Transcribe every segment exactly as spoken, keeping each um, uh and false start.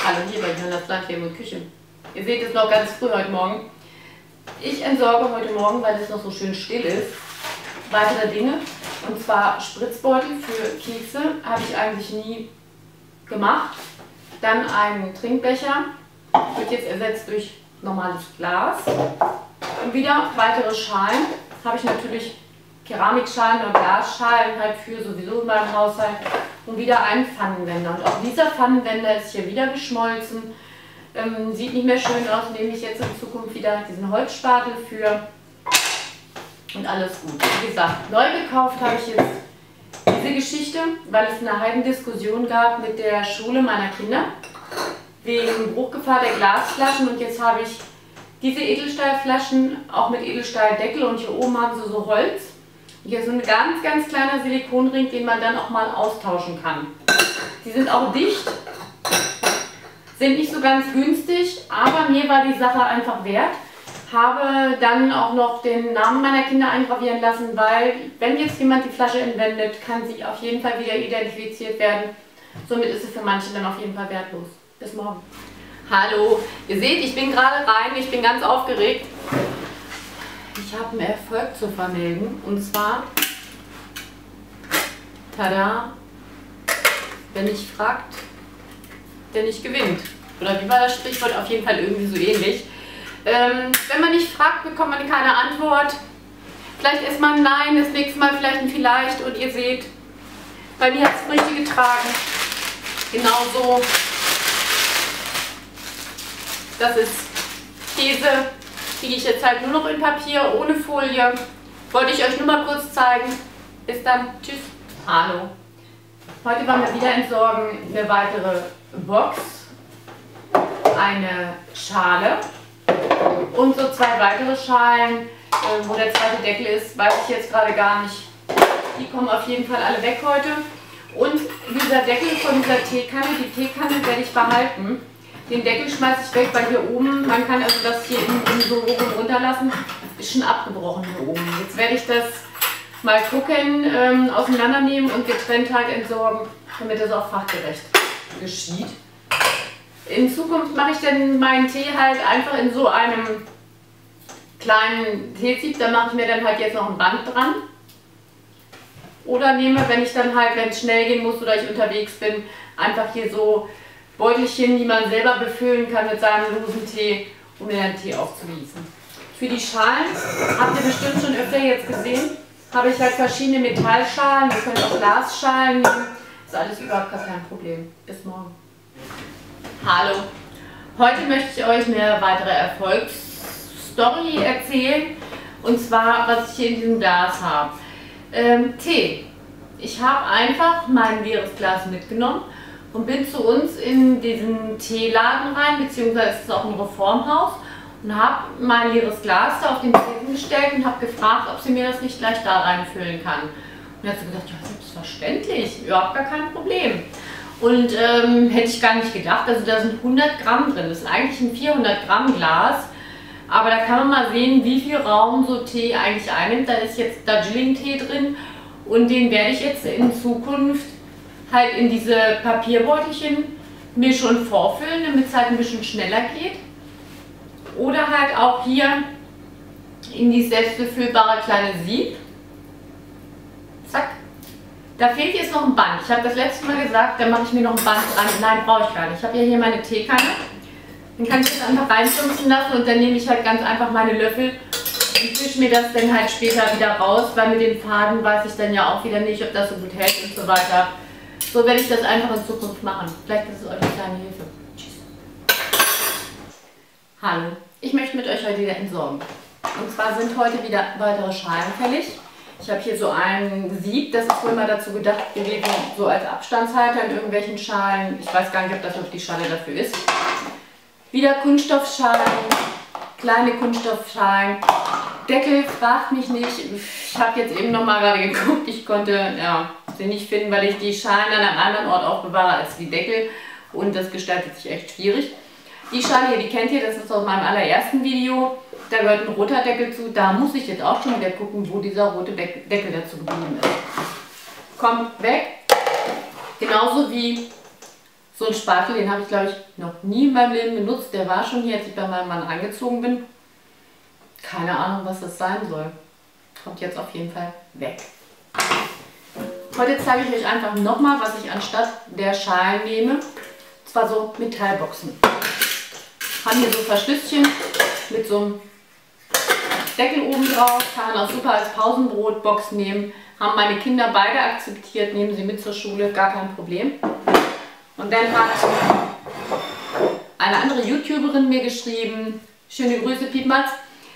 Hallo hier bei Jonas Landleben und Küche. Ihr seht es noch ganz früh heute Morgen. Ich entsorge heute Morgen, weil es noch so schön still ist, weitere Dinge. Und zwar Spritzbeutel für Kekse habe ich eigentlich nie gemacht. Dann einen Trinkbecher, wird jetzt ersetzt durch normales Glas. Und wieder weitere Schalen. Habe ich natürlich Keramikschalen und Glasschalen halt für sowieso in meinem Haushalt. Und wieder einen Pfannenwender. Und auch dieser Pfannenwender ist hier wieder geschmolzen. Ähm, sieht nicht mehr schön aus, nehme ich jetzt in Zukunft wieder diesen Holzspatel für. Und alles gut. Wie gesagt, neu gekauft habe ich jetzt diese Geschichte, weil es eine Heidendiskussion gab mit der Schule meiner Kinder. Wegen Bruchgefahr der Glasflaschen. Und jetzt habe ich diese Edelstahlflaschen auch mit Edelstahldeckel. Und hier oben haben sie so Holz. Hier ist so ein ganz, ganz kleiner Silikonring, den man dann auch mal austauschen kann. Die sind auch dicht, sind nicht so ganz günstig, aber mir war die Sache einfach wert. Habe dann auch noch den Namen meiner Kinder eingravieren lassen, weil wenn jetzt jemand die Flasche entwendet, kann sie auf jeden Fall wieder identifiziert werden. Somit ist sie für manche dann auf jeden Fall wertlos. Bis morgen. Hallo, ihr seht, ich bin gerade rein, ich bin ganz aufgeregt. Ich habe einen Erfolg zu vermelden, und zwar, tada, wer nicht fragt, der nicht gewinnt. Oder wie war das Sprichwort? Auf jeden Fall irgendwie so ähnlich. Ähm, wenn man nicht fragt, bekommt man keine Antwort. Vielleicht erstmal ein Nein, das nächste Mal vielleicht ein Vielleicht, und ihr seht, bei mir hat es Früchte getragen. Genauso. Das ist Käse. Kriege ich jetzt halt nur noch in Papier, ohne Folie. Wollte ich euch nur mal kurz zeigen. Bis dann. Tschüss. Hallo. Heute wollen wir wieder entsorgen eine weitere Box, eine Schale und so zwei weitere Schalen, wo der zweite Deckel ist, weiß ich jetzt gerade gar nicht. Die kommen auf jeden Fall alle weg heute. Und dieser Deckel von dieser Teekanne, die Teekanne werde ich behalten. Den Deckel schmeiße ich weg, weil hier oben, man kann also das hier in, in so hoch und runter lassen, ist schon abgebrochen hier oben. Jetzt werde ich das mal gucken, ähm, auseinandernehmen und getrennt halt entsorgen, damit das auch fachgerecht geschieht. In Zukunft mache ich dann meinen Tee halt einfach in so einem kleinen Teesieb, da mache ich mir dann halt jetzt noch ein Band dran. Oder nehme, wenn ich dann halt, wenn es schnell gehen muss oder ich unterwegs bin, einfach hier so Beutelchen, die man selber befüllen kann mit seinem losen Tee, um mir den Tee aufzugießen. Für die Schalen, habt ihr bestimmt schon öfter jetzt gesehen, habe ich halt verschiedene Metallschalen, ihr könnt auch Glasschalen nehmen, ist alles überhaupt gar kein Problem. Bis morgen. Hallo, heute möchte ich euch eine weitere Erfolgsstory erzählen, und zwar, was ich hier in diesem Glas habe. Ähm, Tee. Ich habe einfach mein leeres Glas mitgenommen und bin zu uns in diesen Teeladen rein, beziehungsweise ist es auch ein Reformhaus, und habe mein leeres Glas da auf den Tresen gestellt und habe gefragt, ob sie mir das nicht gleich da reinfüllen kann. Und hat sie gesagt, ja, selbstverständlich, überhaupt gar kein Problem. Und ähm, hätte ich gar nicht gedacht, also da sind hundert Gramm drin, das ist eigentlich ein vierhundert Gramm Glas, aber da kann man mal sehen, wie viel Raum so Tee eigentlich einnimmt. Da ist jetzt Darjeeling-Tee drin, und den werde ich jetzt in Zukunft halt in diese Papierbeutelchen mir schon vorfüllen, damit es halt ein bisschen schneller geht. Oder halt auch hier in die selbstbefüllbare kleine Sieb. Zack. Da fehlt jetzt noch ein Band. Ich habe das letzte Mal gesagt, da mache ich mir noch ein Band dran. Nein, brauche ich gar nicht. Ich habe ja hier meine Teekanne. Dann kann ich das einfach reinschubsen lassen, und dann nehme ich halt ganz einfach meine Löffel und fische mir das dann halt später wieder raus, weil mit den Faden weiß ich dann ja auch wieder nicht, ob das so gut hält und so weiter. So werde ich das einfach in Zukunft machen. Vielleicht ist es euch eine kleine Hilfe. Tschüss. Hallo, ich möchte mit euch heute wieder entsorgen. Und zwar sind heute wieder weitere Schalen fällig. Ich habe hier so ein Sieb, das ist wohl mal dazu gedacht gewesen, so als Abstandshalter in irgendwelchen Schalen. Ich weiß gar nicht, ob das auf die Schale dafür ist. Wieder Kunststoffschalen, kleine Kunststoffschalen. Deckel, fragt mich nicht. Ich habe jetzt eben noch mal gerade geguckt. Ich konnte ja, sie nicht finden, weil ich die Schalen an einem anderen Ort aufbewahre als die Deckel. Und das gestaltet sich echt schwierig. Die Schale hier, die kennt ihr, das ist aus meinem allerersten Video. Da gehört ein roter Deckel zu. Da muss ich jetzt auch schon wieder gucken, wo dieser rote Deckel dazu geblieben ist. Kommt weg. Genauso wie So ein Spatel, den habe ich glaube ich noch nie in meinem Leben benutzt. Der war schon hier, als ich bei meinem Mann eingezogen bin. Keine Ahnung, was das sein soll. Kommt jetzt auf jeden Fall weg. Heute zeige ich euch einfach nochmal, was ich anstatt der Schalen nehme. Und zwar so Metallboxen. Haben hier so Verschlüsschen mit so einem Deckel oben drauf. Kann man auch super als Pausenbrotbox nehmen. Haben meine Kinder beide akzeptiert, nehmen sie mit zur Schule, gar kein Problem. Und dann hat eine andere YouTuberin mir geschrieben, schöne Grüße Piepmatz,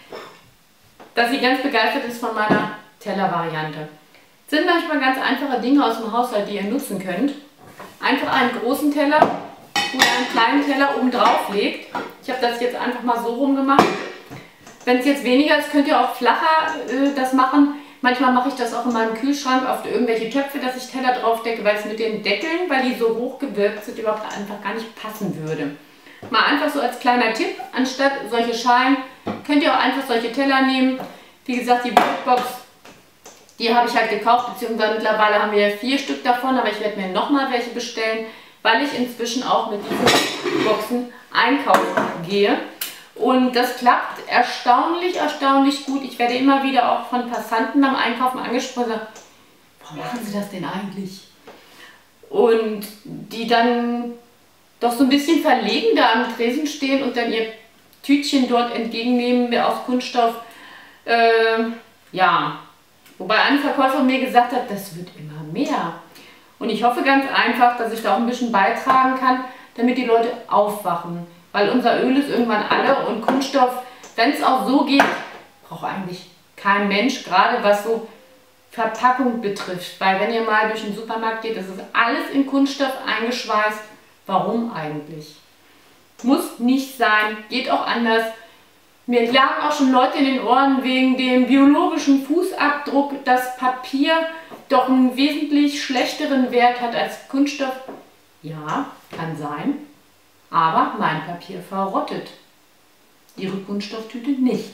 dass sie ganz begeistert ist von meiner Tellervariante. Es sind manchmal ganz einfache Dinge aus dem Haushalt, die ihr nutzen könnt. Einfach einen großen Teller oder einen kleinen Teller oben drauf legt. Ich habe das jetzt einfach mal so rum gemacht. Wenn es jetzt weniger ist, könnt ihr auch flacher äh, das machen. Manchmal mache ich das auch in meinem Kühlschrank auf irgendwelche Töpfe, dass ich Teller drauf decke, weil es mit den Deckeln, weil die so hoch gewölbt sind, überhaupt einfach gar nicht passen würde. Mal einfach so als kleiner Tipp, anstatt solche Schalen könnt ihr auch einfach solche Teller nehmen. Wie gesagt, die Brotbox, die habe ich halt gekauft, beziehungsweise mittlerweile haben wir ja vier Stück davon, aber ich werde mir nochmal welche bestellen, weil ich inzwischen auch mit diesen Boxen einkaufen gehe. Und das klappt erstaunlich, erstaunlich gut. Ich werde immer wieder auch von Passanten beim Einkaufen angesprochen, warum machen Sie das denn eigentlich? Und die dann doch so ein bisschen verlegen da am Tresen stehen und dann ihr Tütchen dort entgegennehmen aus Kunststoff. Äh, ja, wobei ein Verkäufer mir gesagt hat, das wird immer mehr. Und ich hoffe ganz einfach, dass ich da auch ein bisschen beitragen kann, damit die Leute aufwachen. Weil unser Öl ist irgendwann alle und Kunststoff, wenn es auch so geht, braucht eigentlich kein Mensch, gerade was so Verpackung betrifft. Weil wenn ihr mal durch den Supermarkt geht, das ist alles in Kunststoff eingeschweißt. Warum eigentlich? Muss nicht sein, geht auch anders. Mir lagen auch schon Leute in den Ohren wegen dem biologischen Fußabdruck, dass Papier doch einen wesentlich schlechteren Wert hat als Kunststoff. Ja, kann sein. Aber mein Papier verrottet. Ihre Kunststofftüte nicht.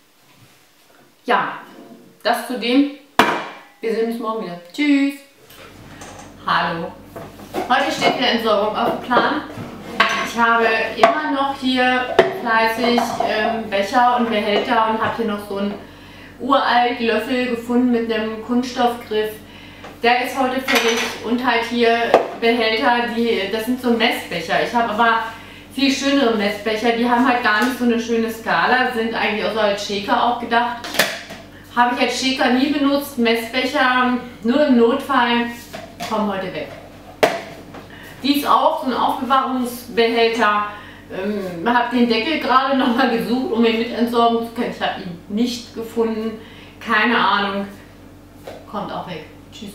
Ja, das zu dem. Wir sehen uns morgen wieder. Tschüss. Hallo. Heute steht eine Entsorgung auf dem Plan. Ich habe immer noch hier fleißig ähm, Becher und Behälter und habe hier noch so einen uralten Löffel gefunden mit einem Kunststoffgriff. Der ist heute fertig und halt hier Behälter, die, das sind so Messbecher. Ich habe aber viel schönere Messbecher, die haben halt gar nicht so eine schöne Skala, sind eigentlich auch so als Shaker auch gedacht. Habe ich als Shaker nie benutzt, Messbecher nur im Notfall, kommen heute weg. Die ist auch so ein Aufbewahrungsbehälter. Ähm, habe den Deckel gerade noch mal gesucht, um ihn mit entsorgen zu können. Ich habe ihn nicht gefunden, keine Ahnung, kommt auch weg. Tschüss.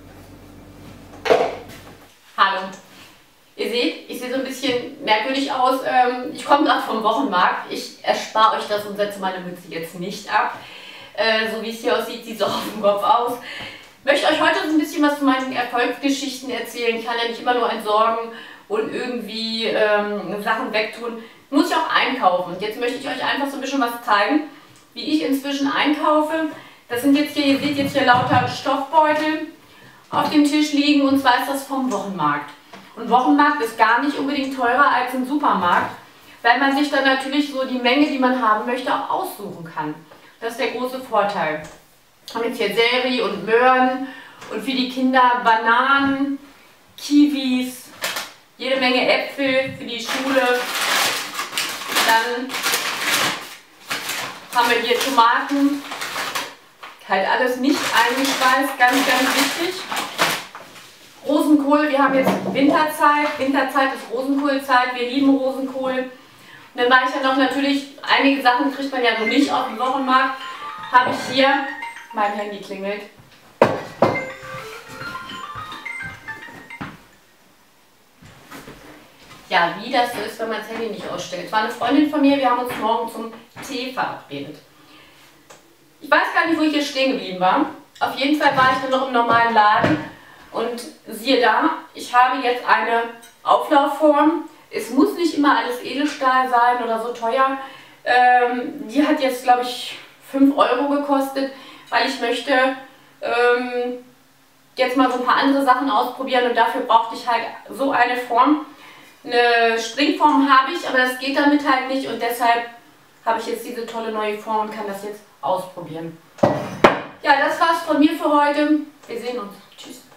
Hallo. Ihr seht, ich sehe so ein bisschen merkwürdig aus. Ähm, ich komme gerade vom Wochenmarkt. Ich erspare euch das und setze meine Mütze jetzt nicht ab. Äh, so wie es hier aussieht, sieht es auch auf dem Kopf aus. Ich möchte euch heute so ein bisschen was zu meinen Erfolgsgeschichten erzählen. Ich kann ja nicht immer nur entsorgen und irgendwie ähm, Sachen wegtun. Muss ich auch einkaufen. Und jetzt möchte ich euch einfach so ein bisschen was zeigen, wie ich inzwischen einkaufe. Das sind jetzt hier, ihr seht jetzt hier lauter Stoffbeutel auf dem Tisch liegen, und zwar ist das vom Wochenmarkt. Und Wochenmarkt ist gar nicht unbedingt teurer als ein Supermarkt, weil man sich dann natürlich so die Menge, die man haben möchte, auch aussuchen kann. Das ist der große Vorteil. Wir haben jetzt hier Sellerie und Möhren und für die Kinder Bananen, Kiwis, jede Menge Äpfel für die Schule. Dann haben wir hier Tomaten, halt alles nicht eingeschweißt, ganz, ganz wichtig. Rosenkohl, wir haben jetzt Winterzeit, Winterzeit ist Rosenkohlzeit, wir lieben Rosenkohl. Und dann war ich ja noch natürlich, einige Sachen kriegt man ja noch nicht auf dem Wochenmarkt, habe ich hier, mein Handy klingelt. Ja, wie das so ist, wenn man das Handy nicht ausstellt. Es war eine Freundin von mir, wir haben uns morgen zum Tee verabredet. Ich weiß gar nicht, wo ich hier stehen geblieben war. Auf jeden Fall war ich dann noch im normalen Laden und siehe da, ich habe jetzt eine Auflaufform. Es muss nicht immer alles Edelstahl sein oder so teuer. Ähm, die hat jetzt, glaube ich, fünf Euro gekostet, weil ich möchte ähm, jetzt mal so ein paar andere Sachen ausprobieren und dafür brauchte ich halt so eine Form. Eine Springform habe ich, aber das geht damit halt nicht und deshalb habe ich jetzt diese tolle neue Form und kann das jetzt ausprobieren. Ja, das war's von mir für heute. Wir sehen uns. Tschüss.